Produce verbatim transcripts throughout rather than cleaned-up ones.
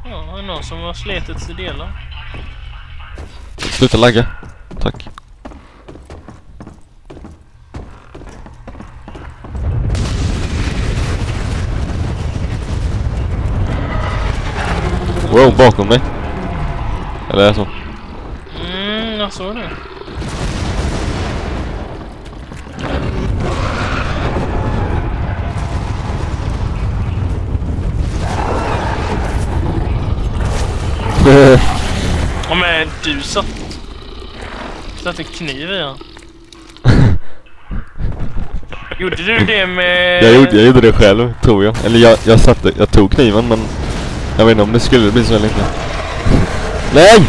Ja, det är någon som har sletits i delar. Sluta lagga. Tack. Wow, bakom mig. Eller är det så? Mm, jag såg det. Ja, men du satt satte kniv i han. Gjorde du det med... Jag gjorde, jag gjorde det själv, tror jag. Eller jag, jag satte, jag tog kniven, men jag vet inte om det skulle bli så eller inte. Nej!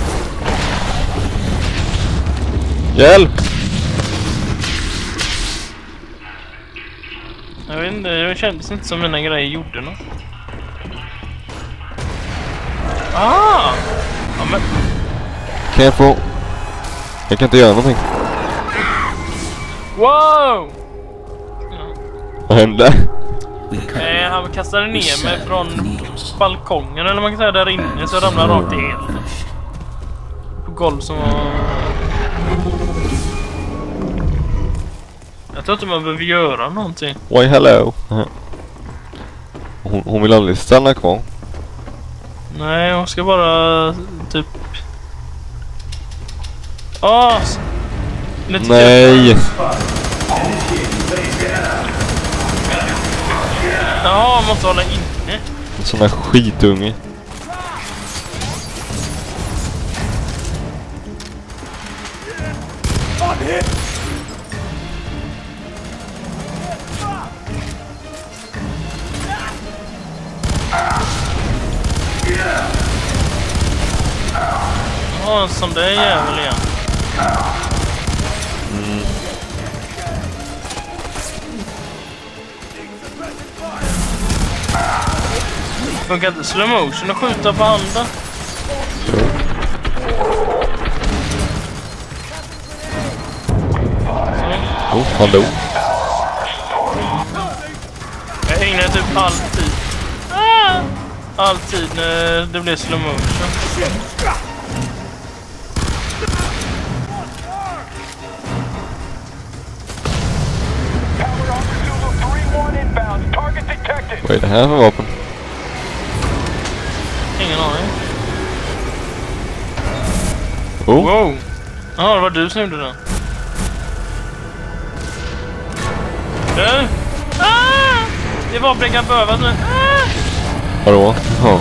Hjälp! Jag vet inte, det kändes inte som mina grejer gjorde något. Ah! Ja, men... Kan jag få... Jag kan inte göra någonting. Wow! Vad hände? Eh, han kastade ner mig från balkongen, eller man kan säga där inne, så jag ramlade rakt i el. På golv som var... Jag tror inte man behöver göra någonting. Why hello? Hon, hon vill aldrig stanna kvar. Nej, hon ska bara typ... Åh! Lite Nej! Ja, man måste hålla inne. Sån här skitunge. Ja, en sån där jävel igen. Mm. Funkar inte slow motion och skjuta på handen? Oh, han dog. Jag hänger typ alltid. Ah! Alltid när det blir slow motion. Vad är det här för vapen? Ingen aning. Oh. Wow! Ja, det var du som gjorde den. Du! Ah! Det var bräcka bövat nu. Ah! Vadå? Ja.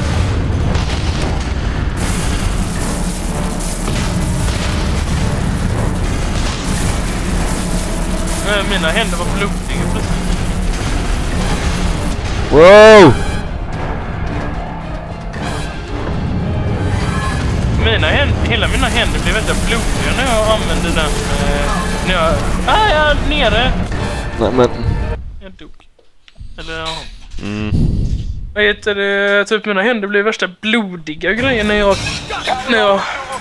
Mina händer var blodiga plötsligt. Wow! Mina händer, hela mina händer blev väldigt blodiga när jag använde den. Eh, när jag... Ah, jag är nere! Nej, men... Jag dog. Eller ja. Mm. Vad heter det? Typ mina händer blev värsta blodiga grejer när jag... När jag...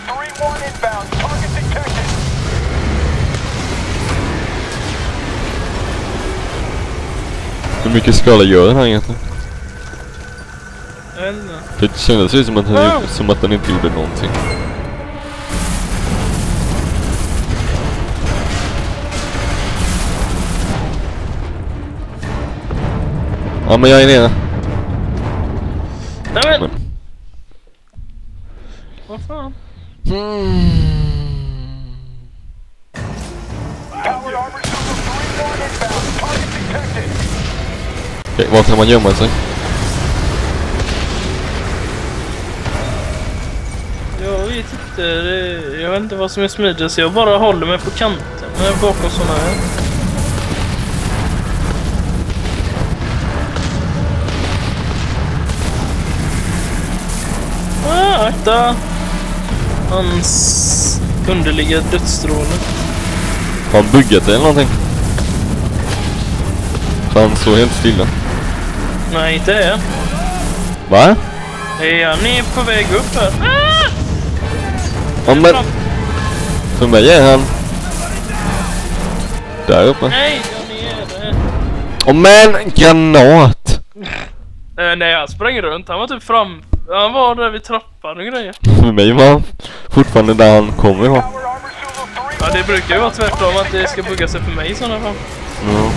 Hur mycket skala gör den här egentligen? Jag vet inte. Det kändes ju som att den, Wow. som att den inte gjorde någonting. Ja, men jag är nere. Nej men! Men. Vad fan? Mm. Okej, var kan man gömma sig? Jag vet inte. Det- Jag vet inte vad som är smidigt, så jag bara håller mig på kanten bakom såna här. Ah, akta! Hans underliga dödsstråle. Har han byggat det eller någonting? Så han står helt stilla. Nej, inte det. Va? Är han är på väg upp här? Ah! Ja, men... För mig är han... Där uppe. Nej, han är det. Åh, men! Granat! Eh, nej, han sprang runt. Han var typ fram, Han var där vid trappan och grejer. För mig var han fortfarande där han kommer ifrån. Ja, det brukar ju vara tvärtom att det ska bugga sig för mig i sådana fall. Ja.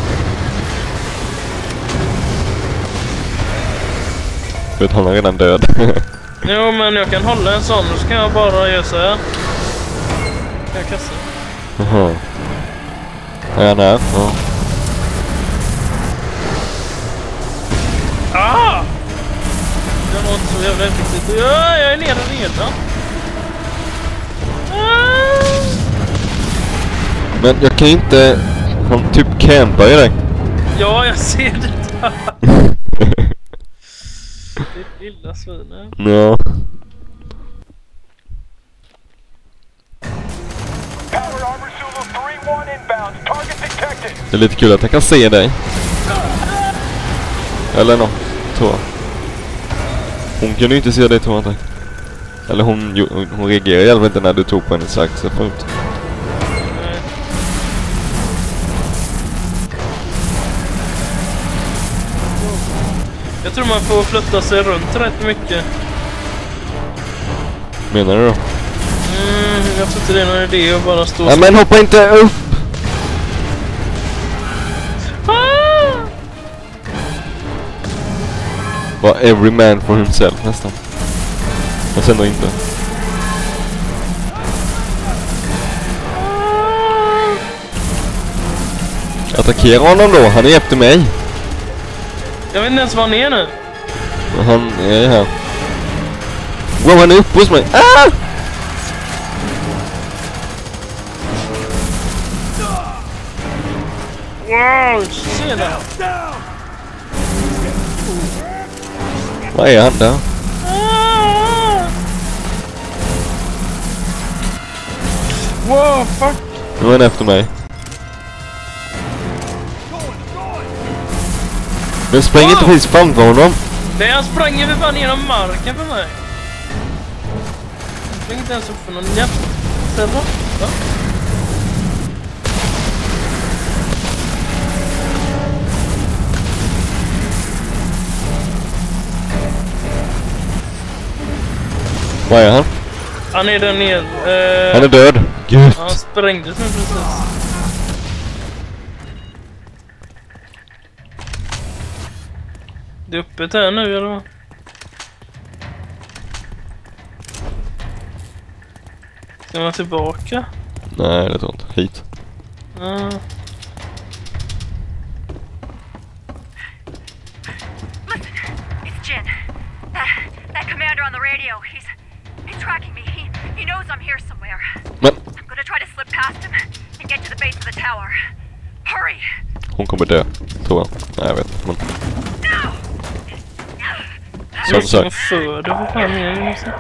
För att han är redan död. Jo, men jag kan hålla en sån och så kan jag bara göra så här. Jag kastar. Jaha. Är han här? Ja. Ah! Det var inte så jävla effektivt. Ja, jag är nere redan. Ah! Men jag kan inte... Han typ campar i dig. Ja, jag ser det där. Ditt lilla svin. Ja. Det är lite kul att jag kan se dig. Eller något, tror jag. Hon kunde ju inte se dig, tror jag inte. Eller hon, hon, hon reagerade i alla fall inte när du tog på henne sagt så förut. Nej. Jag tror man får flytta sig runt rätt mycket. Menar du då? Mm, jag tror inte det är någon idé att bara stå... Nej, men hoppa inte upp! Ah! Var every man for himself nästan. Men sen då inte. Attackera honom då, han är efter mig. Jag vet inte ens var han är nu. Han är här. Wow, han är uppe hos mig. Ah! Wow, se där. Vad är han där? Ah! Wow, fuck. Nu är han efter mig. Men spräng inte precis framför honom. Nej, han sprang ju för fan genom marken för mig. Jag sprang inte ens upp för någon jävla. Va? Vad är han? Han är där nere. Uh, Han är död. Gud. Han sprängdes nu precis. Det är öppet här nu, eller vad? Ska man tillbaka? Nej, det tror jag inte. Hit. Uh. Listen, it's Jin. That, that commander on the radio, he's he's tracking me. He he knows I'm here somewhere. Men I'm gonna try to slip past him and get to the base of the tower. Hurry! hon kommer dö, tror jag. Nej, jag vet inte. Men... No! Som sagt. För det var fan igen, måste.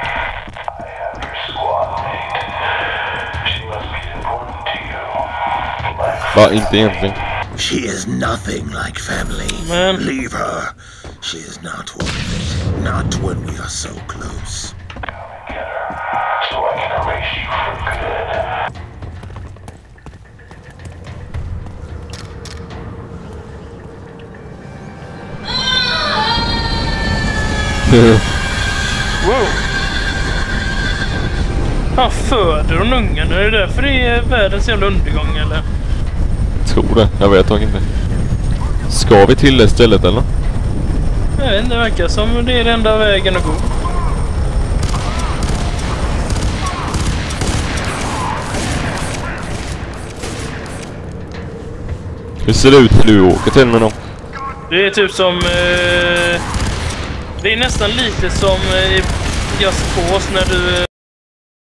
Va, inte egentligen. She is nothing like family. Man. Leave her. She is not worth it. Not when we are so close. So I can erase you for good. Wow. Han föder hon ungarna. Är det därför det är världens jävla undergång, eller? Tror det, jag vet nog inte. Ska vi till det stället, eller? Jag vet inte, det verkar som det är den enda vägen att gå. Hur ser det ut när du åker till med dem? Det är typ som... Eh, det är nästan lite som eh, Just Cause när du...